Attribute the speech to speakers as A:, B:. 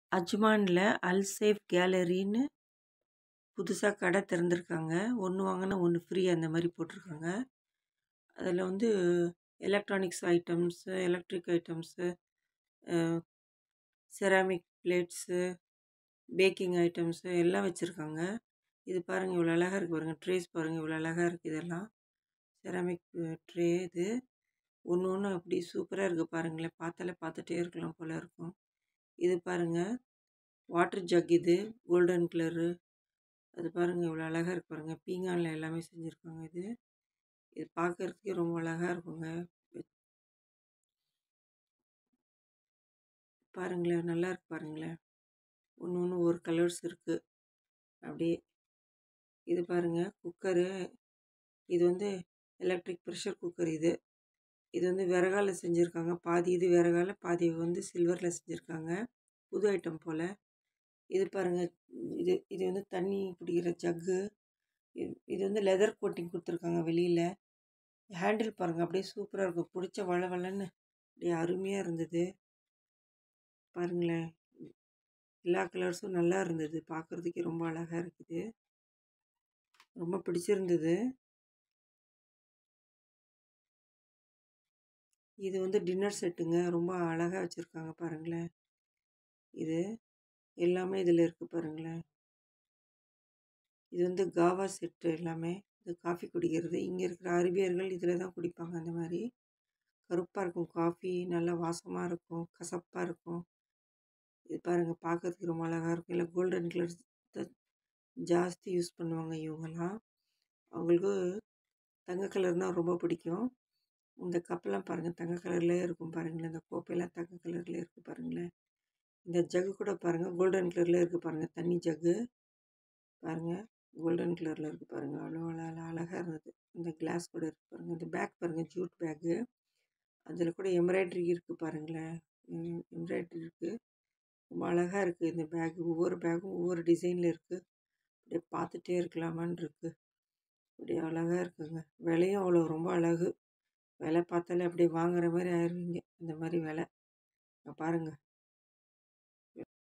A: அஜ்மான்ல அல்சேஃப் கேலரின்னு புதுசா கடை திறந்திருக்காங்க. ஒண்ணு வாங்குனா ஒண்ணு ஃப்ரீ அந்த மாரி போட்டிருக்காங்க. அதில வந்து எலக்ட்ரானிக்ஸ் ஐட்டம்ஸு, எலக்ட்ரிக் ஐட்டம்ஸு, அ செராமிக் பிளேட்ஸு, பேக்கிங் ஐட்டம்ஸு எல்லாம் வச்சிருக்காங்க. இது பாருங்க இவ்வளோ அழகா இருக்கு பாருங்க. ட்ரேஸ் பாருங்க இவ்வளோ அழகா இருக்கு இதெல்லாம். செராமிக் ட்ரே இது. ஒண்ணு ஒண்ணும் அப்படி சூப்பரா இருக்கு பாருங்களேன். பார்த்தாலே பார்த்துட்டே இருக்கலாம் போல இருக்கும். இது பாருங்க வாட்டர் ஜக் இது கோல்டன் கலரு. அது பாருங்க இவ்வளோ அழகா இருக்கு பாருங்க. பீங்கான்ல எல்லாமே செஞ்சிருக்காங்க இது. இது பார்க்கறதுக்கே ரொம்ப அழகா இருக்குங்க. பாருங்களேன் நல்லா இருக்கு பாருங்களேன். ஒண்ணு ஒண்ணு ஒரு கலர்ஸ் இருக்கு. அப்படியே இது பாருங்க குக்கரு. இது வந்து எலக்ட்ரிக் ப்ரெஷர் குக்கர் இது. இது வந்து விறகால செஞ்சிருக்காங்க. பாதி இது விறகால, பாதி வந்து சில்வர்ல செஞ்சிருக்காங்க. புது ஐட்டம் போல. இது பாருங்க இது இது வந்து தண்ணி பிடிக்கிற ஜக்கு. இது வந்து லெதர் கோட்டிங் குடுத்துருக்காங்க வெளியில. ஹேண்டில் பாருங்க அப்படியே சூப்பரா இருக்கும். புடிச்ச வழவழன்னு அப்படியே அருமையா இருந்தது. பாருங்களேன். எல்லா கலர்ஸும் நல்லா இருந்தது. பார்க்கறதுக்கே ரொம்ப அழகா இருக்குது. ரொம்ப பிடிச்சிருந்தது. இது வந்து டின்னர் செட்டுங்க. ரொம்ப அழகா வச்சிருக்காங்க பாருங்களேன். இது எல்லாமே இதில இருக்கு பாருங்களேன். இது வந்து காவா செட்டு எல்லாமே. இது காஃபி குடிக்கிறது. இங்க இருக்கிற அரபியர்கள் இதில தான் குடிப்பாங்க அந்த மாரி. கருப்பா இருக்கும் காஃபி. நல்லா வாசமா இருக்கும். கசப்பா இருக்கும். இது பாருங்க பார்க்கறதுக்கு ரொம்ப அழகா இருக்கும். இல்ல கோல்டன் கலர் த ஜாஸ்தி யூஸ் பண்ணுவாங்க இவங்கலாம். அவங்களுக்கு தங்க கலர்னா ரொம்ப பிடிக்கும். இந்த கப்லாம் பாருங்க தங்க கலர்லயே இருக்கும் பாருங்களேன். இந்த கோப்பையெல்லாம் தங்க கலர்லயே இருக்கு பாருங்களேன். இந்த ஜக்கு கூட பாருங்க கோல்டன் கலர்ல இருக்கு பாருங்க. தண்ணி ஜக்கு பாருங்க. கோல்டன் கலர்ல இருக்கு பாருங்க. அவ்வளோ அழகா இருந்தது. இந்த கிளாஸ் கூட இருக்கு பாருங்க. இந்த பேக் பாருங்க ஜூட் பேக்கு. அதில கூட எம்ப்ராய்டரி இருக்கு பாருங்களேன். எம்ப்ராய்டரி இருக்கு. ரொம்ப அழகா இருக்கு இந்த பேக். ஒவ்வொரு பேக்கும் ஒவ்வொரு டிசைன்ல இருக்கு. அப்படியே பார்த்துட்டே இருக்கலாமான்னு இருக்கு. அப்படியே அழகா இருக்குங்க. விலையும் அவ்வளோ ரொம்ப அழகு. விலை பார்த்தாலே அப்படியே வாங்குற மாரி ஆயிருவீங்க. இந்த மாரி விலை. பாருங்க.